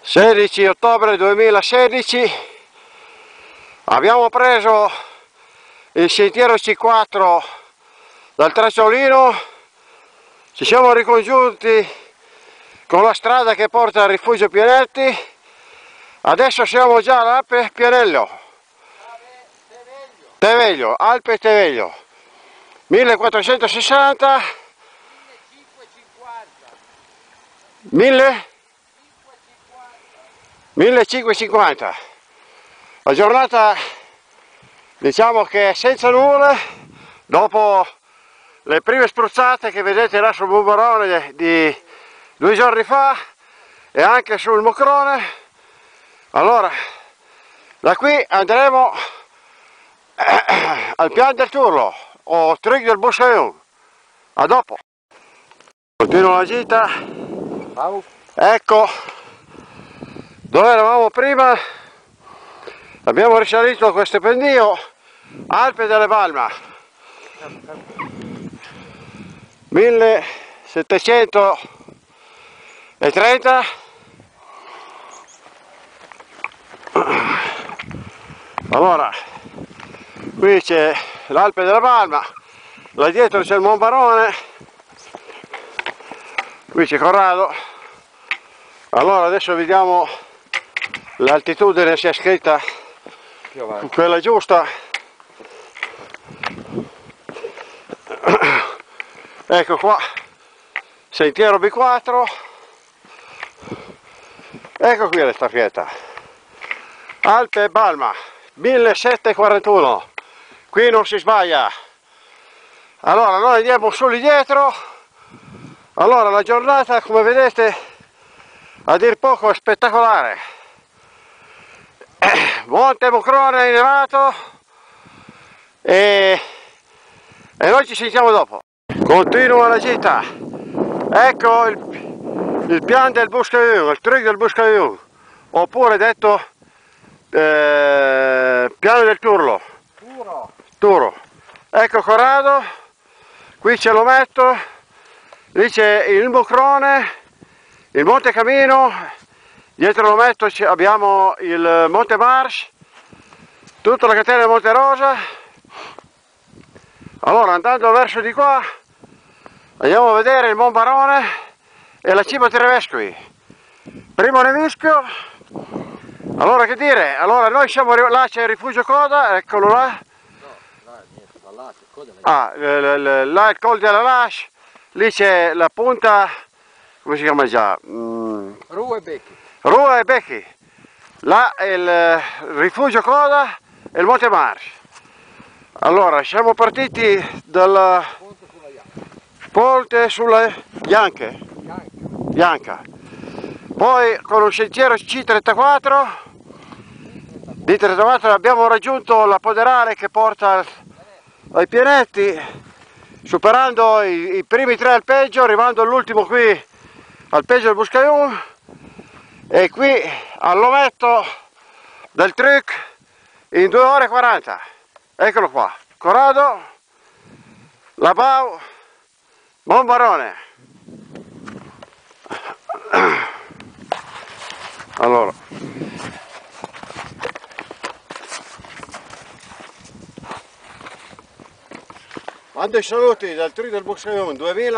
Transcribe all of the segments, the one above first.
16 ottobre 2016 abbiamo preso il sentiero C4 dal Tracciolino, ci siamo ricongiunti con la strada che porta al rifugio Pianetti. Adesso siamo già all'Alpe Pianello, Teveglio, Alpe Teveglio 1460 1550. La giornata diciamo che è senza nuvole dopo le prime spruzzate che vedete là sul Bombarone di 2 giorni fa e anche sul Mocrone. Allora da qui andremo al Pian del Turlo o Truc del Boscaglione. A dopo. Continuo la gita. Ecco dove eravamo prima. Abbiamo risalito questo pendio, Alpe delle Balma 1730. Allora qui c'è l'Alpe della Balma, là dietro c'è il Monbarone, qui c'è Corrado. Allora adesso vediamo l'altitudine, si è scritta quella giusta. Ecco qua sentiero B4, ecco qui la staffietta Alpe Balma 1741, qui non si sbaglia. Allora noi andiamo su lì dietro. Allora la giornata, come vedete, a dir poco è spettacolare. Monte Mocrone è innevato e noi ci sentiamo dopo. Continua la gita. Ecco il Pian del Boscaglione, il Truc del Boscaglione, oppure detto Piano del Turlo. Turo. Ecco Corrado, qui c'è l'Ometto, lì c'è il Mocrone, il Monte Camino, dietro l'Ometto abbiamo il Monte Marsh, tutta la catena del Monte Rosa. Allora andando verso di qua andiamo a vedere il Monbarone e la cima Trevescovi, primo nevischio. Allora che dire, allora noi siamo là, c'è il rifugio Coda, eccolo là. Là è il Col della Lash, lì c'è la punta, come si chiama già? Rua e Becchi. Là è il rifugio Coda e il Monte Marsh. Allora siamo partiti dal ponte sulla Bianca, poi con un sentiero C34 D34 abbiamo raggiunto la Poderale che porta ai Pianetti, superando i primi 3 alpeggio, arrivando all'ultimo qui alpeggio del Boscaglione, e qui all'Ometto del Truc in 2 ore e 40. Eccolo qua, Corrado, Labau, Monbarone. Allora mando i saluti dal Truc del Boscaglione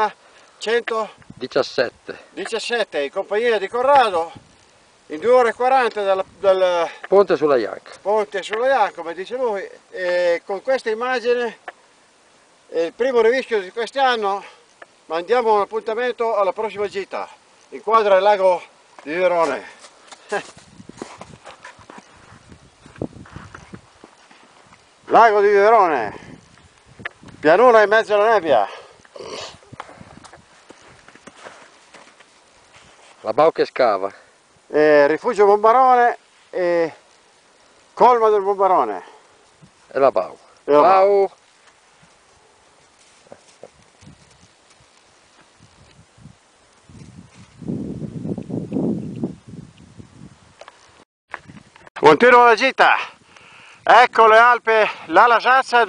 2117 in compagnia di Corrado in 2 ore e 40 dal Ponte sulla Ianca. Ponte sulla Ianca, come dice lui, e con questa immagine il primo nevischio di quest'anno mandiamo un appuntamento alla prossima gita. Inquadra il lago di Viverone. Lago di Viverone, pianura in mezzo alla nebbia. La Bau che scava. Rifugio Monbarone e colma del Monbarone. E la Bau. Bau. Continua la gita. Ecco le Alpi, la Lasazza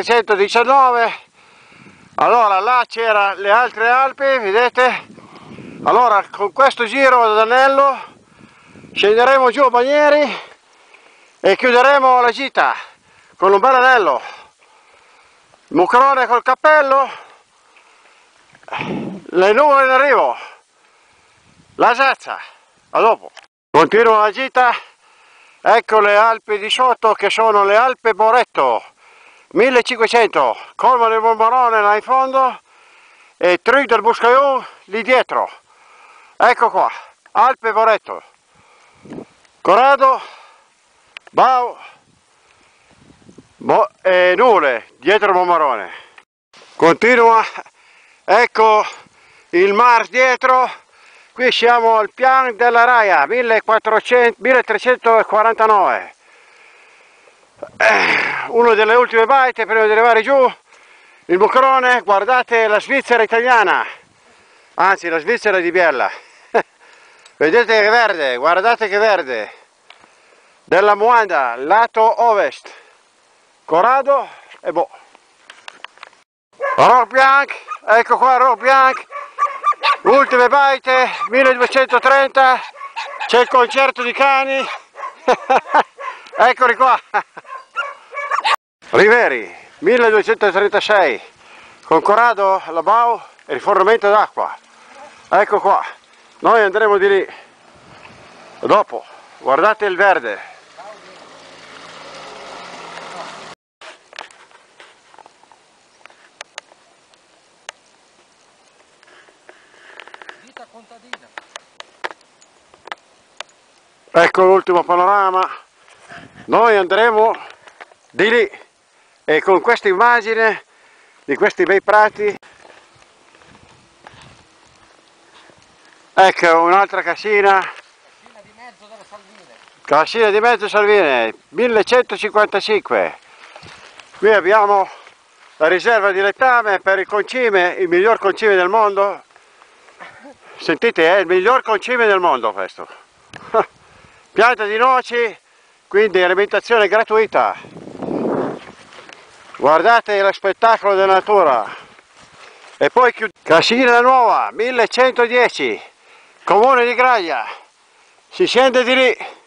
1719. Allora là c'erano le altre Alpi, vedete? Allora, con questo giro ad anello scenderemo giù a Bagneri e chiuderemo la gita con un bel anello, il mucrone col cappello, le nuvole in arrivo, la Sazza. A dopo. Continua la gita. Ecco le Alpi di sotto, che sono le Alpi Boretto 1500, Colmo del Bombarone là in fondo e Truc del Buscaion lì dietro. Ecco qua, Alpe Boretto, Corrado, Bau e Nule dietro il Bombarone. Continua, ecco il Mar dietro. Qui siamo al Pian della Raia 1349, una delle ultime baite prima di arrivare giù. Il Mucrone, guardate la Svizzera italiana, anzi la Svizzera di Biella. Vedete che verde, guardate che verde, della Moanda, lato ovest, Corrado e boh. Roc Bianc, ecco qua Roc Bianc, ultime baite, 1230, c'è il concerto di cani, eccoli qua. Riveri, 1236, con Corrado, la Bau e rifornimento d'acqua, ecco qua. Noi andremo di lì, dopo, guardate il verde. Vita contadina. Ecco l'ultimo panorama, noi andremo di lì e con questa immagine di questi bei prati. Ecco un'altra cascina. Cascina di mezzo delle Salvine. Cascina di mezzo Salvine, 1155. Qui abbiamo la riserva di letame per il concime, il miglior concime del mondo. Sentite, è il miglior concime del mondo questo. Pianta di noci, quindi alimentazione gratuita. Guardate lo spettacolo della natura. E poi Cascina Nuova, 1110, comune di Graglia. Si scende di lì.